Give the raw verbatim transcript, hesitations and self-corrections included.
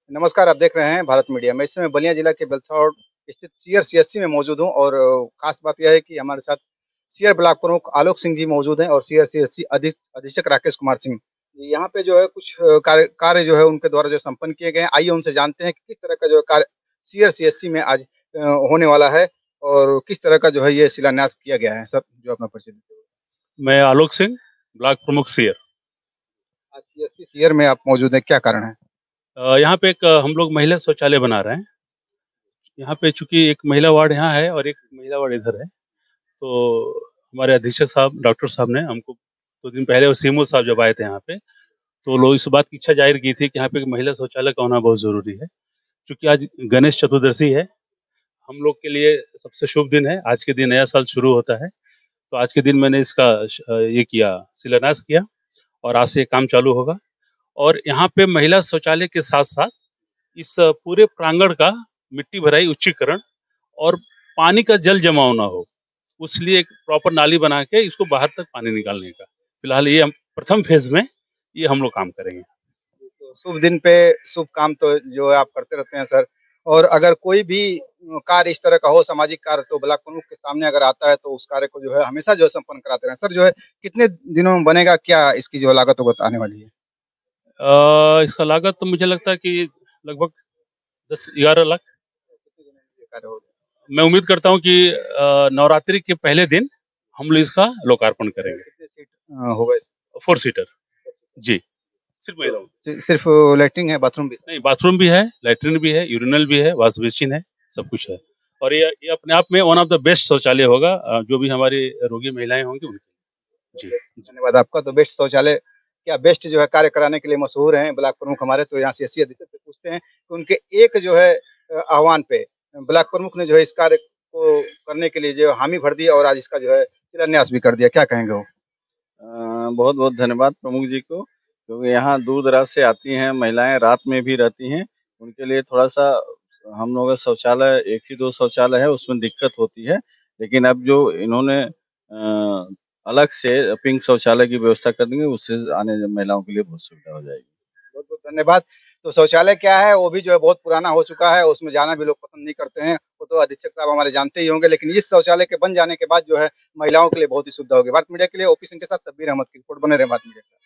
नमस्कार, आप देख रहे हैं भारत मीडिया। मैं इस समय बलिया जिला के बेलथौर स्थित सीयर सीएचसी में मौजूद हूँ और खास बात यह है कि हमारे साथ सीयर ब्लॉक प्रमुख आलोक सिंह जी मौजूद हैं और सीयर सीएचसी अधीक अधीक्षक राकेश कुमार सिंह। यहाँ पे जो है कुछ अ, कार्य कार्य जो है उनके द्वारा जो संपन्न किए गए हैं। आइए उनसे जानते हैं कि किस तरह का जो है कार्य सीयर सीएचसी में आज अ, होने वाला है और किस तरह का जो है ये शिलान्यास किया गया है। सर, जो अपना परिचय दीजिए। मैं आलोक सिंह, ब्लॉक प्रमुख सीयर। आज सीएचसी सीयर में आप मौजूद हैं, क्या कारण है? अ, यहाँ पे एक अ, हम लोग महिला शौचालय बना रहे हैं। यहाँ पे चूँकि एक महिला वार्ड यहाँ है और एक महिला वार्ड इधर है, तो हमारे अधीक्षक साहब, डॉक्टर साहब ने हमको दो दिन पहले और सीएमओ साहब जब आए थे यहाँ पे, तो लोग इस बात की इच्छा जाहिर की थी कि यहाँ पे एक महिला शौचालय का होना बहुत ज़रूरी है। चूँकि आज गणेश चतुर्दशी है, हम लोग के लिए सबसे शुभ दिन है, आज के दिन नया साल शुरू होता है, तो आज के दिन मैंने इसका श अ, ये किया, शिलान्यास किया और आज से ये काम चालू होगा। और यहाँ पे महिला शौचालय के साथ-साथ इस पूरे प्रांगण का मिट्टी भराई उच्चीकरण और पानी का जल जमाव ना हो, उस लिए एक प्रॉपर नाली बना के इसको बाहर तक पानी निकालने का। फिलहाल ये हम प्रथम फ़ेज़ में ये हम लोग काम करेंगे। तो शुभ दिन पे शुभ काम तो जो है आप करते रहते हैं सर। और अगर कोई भी अ, कार्य इस तरह का हो सामाजिक कार्य तो ब्लॉक प्रमुख के सामने अगर आता है तो उस कार्य को जो है हमेशा जो है संपन्न कराते रहें। सर, जो है कितने दिनों में बनेगा? क्या इसकी जो लागत वगत आने वाली है? अ, इसका लागत तो मुझे लगता है कि लगभग दस ग्यारह लाख। कितने दिनों में ये कार्य होगा? मैं उम्मीद करता हूँ कि अ, नवरात्रि के पहले दिन हम लोग इसका लोकार्पण करेंगे। कितने सीट अ, होगा इसमें? Four seater. जी, सिर्फ़ तो महिलाओं सि सिर्फ़ लैट्रिन है, बाथरूम भी? नहीं, बाथरूम भी है, लैट्रिन भी है, यूरिनल भी है, वॉश बेसिन है, सब कुछ है। और ये ये अपने आप में वन ऑफ द बेस्ट शौचालय होगा, अ, जो भी हमारी रोगी महिलाएँ होंगी उनके लिए। जी, जी। धन्यवाद आपका। तो बेस्ट शौचालय क्या बेस्ट जो है कार्य कराने के लिए मशहूर हैं ब्लॉक प्रमुख हमारे। तो यहाँ सीएससी अधीक्षक से पूछते हैं कि उनके एक जो है अ, आह्वान पे ब्लॉक प्रमुख ने जो है इस कार्य को करने के लिए जो है हामी भर दी और आज इसका जो है शिलान्यास भी कर दिया। क्या कहेंगे वो? अ, बहुत-बहुत धन्यवाद प्रमुख जी को, क्योंकि यहाँ दूर-दराज से आती हैं महिलाएँ, रात में भी रहती हैं। उनके लिए थोड़ा-सा हम लोगों का शौचालय एक ही दो शौचालय है, उसमें दिक्कत होती है। लेकिन अब जो इन्होंने अ, अलग से पिंक शौचालय की व्यवस्था कर दी है, उससे आने वाली महिलाओं के लिए बहुत सुविधा हो जाएगी। बहुत-बहुत धन्यवाद। तो शौचालय क्या है, वो भी जो है बहुत पुराना हो चुका है, उसमें जाना भी लोग पसंद नहीं करते हैं। वो तो अधीक्षक साहब हमारे जानते ही होंगे, लेकिन इस शौचालय के बन जाने के बाद जो है महिलाओं के लिए बहुत ही सुविधा होगी। भारत मीडिया के लिए ओपी सिंह के साथ शब्बीर अहमद की रिपोर्ट। बने रहें भारत मीडिया के साथ।